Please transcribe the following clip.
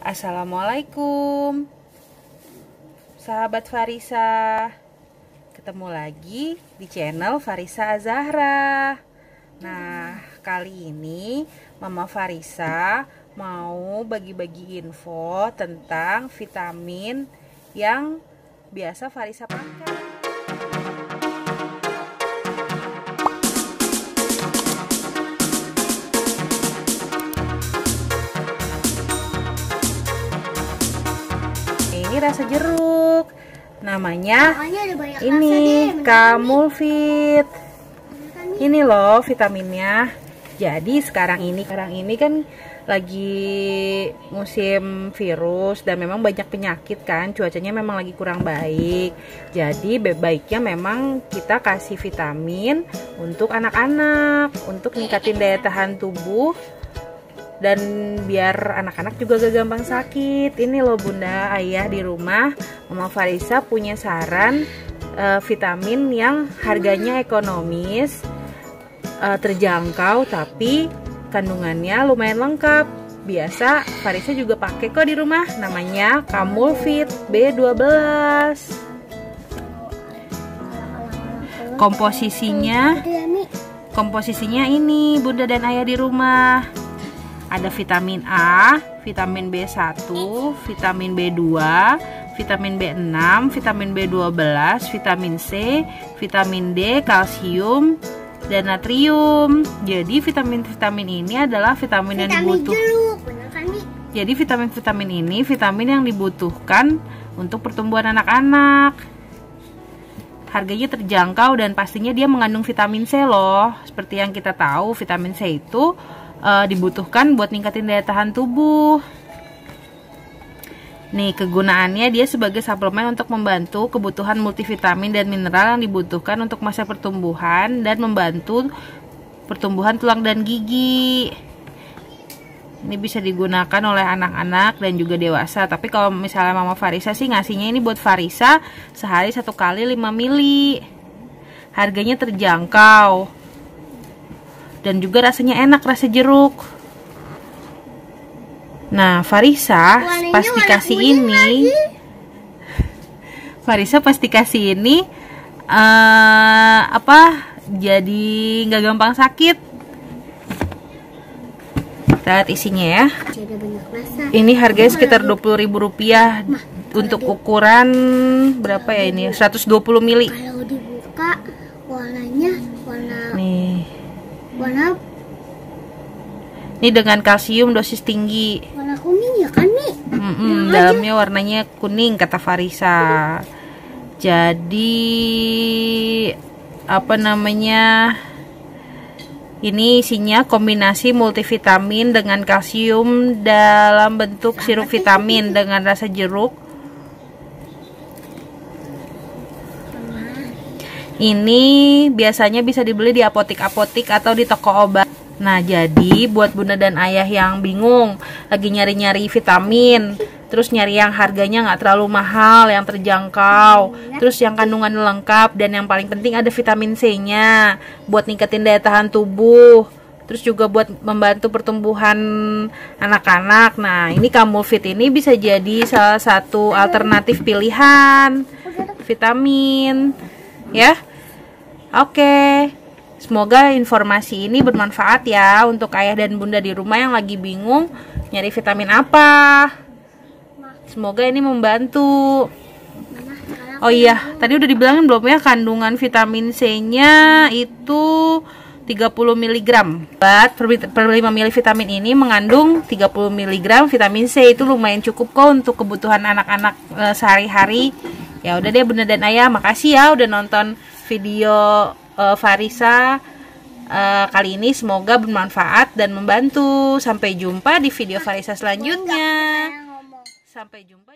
Assalamualaikum sahabat Farisa, ketemu lagi di channel Farisa Azahra. Nah, kali ini Mama Farisa mau bagi-bagi info tentang vitamin yang biasa Farisa pakai. Ini rasa jeruk, namanya ini Camulfit. Ini loh vitaminnya. Jadi sekarang ini kan lagi musim virus dan memang banyak penyakit kan, cuacanya memang lagi kurang baik. Jadi baiknya memang kita kasih vitamin untuk anak-anak, untuk ningkatin daya tahan tubuh dan biar anak-anak juga gak gampang sakit. Ini loh bunda, ayah di rumah, Mama Farisa punya saran vitamin yang harganya ekonomis, terjangkau, tapi kandungannya lumayan lengkap. Biasa Farisa juga pakai kok di rumah, namanya Camulfit B12. Komposisinya ini bunda dan ayah di rumah. Ada vitamin A, vitamin B1, vitamin B2, vitamin B6, vitamin B12, vitamin C, vitamin D, kalsium, dan natrium. Jadi vitamin-vitamin ini adalah vitamin yang dibutuhkan. Jadi vitamin-vitamin ini vitamin yang dibutuhkan untuk pertumbuhan anak-anak. Harganya terjangkau dan pastinya dia mengandung vitamin C loh. Seperti yang kita tahu, vitamin C itu dibutuhkan buat ningkatin daya tahan tubuh. Nih, kegunaannya dia sebagai suplemen untuk membantu kebutuhan multivitamin dan mineral yang dibutuhkan untuk masa pertumbuhan dan membantu pertumbuhan tulang dan gigi. Ini bisa digunakan oleh anak-anak dan juga dewasa. Tapi kalau misalnya Mama Farisa sih ngasihnya ini buat Farisa sehari 1 kali 5 mili. Harganya terjangkau dan juga rasanya enak, rasa jeruk. Nah, Farisa pasti kasih ini jadi nggak gampang sakit. Kita lihat isinya ya. Ini harganya sekitar Rp20.000 untuk ukuran berapa ya ini? 120 mili. Kalau dibuka warnanya warna ini dengan kalsium dosis tinggi. Warna kuning ya kan nih? Dalamnya warnanya kuning kata Farisa. Jadi ini isinya kombinasi multivitamin dengan kalsium dalam bentuk sirup vitamin dengan rasa jeruk. Ini biasanya bisa dibeli di apotik-apotik atau di toko obat. Nah, jadi buat bunda dan ayah yang bingung, lagi nyari-nyari vitamin, terus nyari yang harganya nggak terlalu mahal, yang terjangkau, terus yang kandungan lengkap, dan yang paling penting ada vitamin C-nya buat ningkatin daya tahan tubuh, terus juga buat membantu pertumbuhan anak-anak. Nah, ini Camulfit ini bisa jadi salah satu alternatif pilihan vitamin ya. Oke, semoga informasi ini bermanfaat ya untuk ayah dan bunda di rumah yang lagi bingung nyari vitamin apa. Semoga ini membantu. Oh iya, tadi udah dibilangin belum ya, kandungan vitamin C-nya itu 30 mg. Per 5 mili vitamin ini mengandung 30 mg vitamin C. Itu lumayan cukup kok untuk kebutuhan anak-anak sehari-hari. Ya udah deh bunda dan ayah, makasih ya udah nonton video Farisa kali ini. Semoga bermanfaat dan membantu. Sampai jumpa di video Farisa selanjutnya. Sampai jumpa.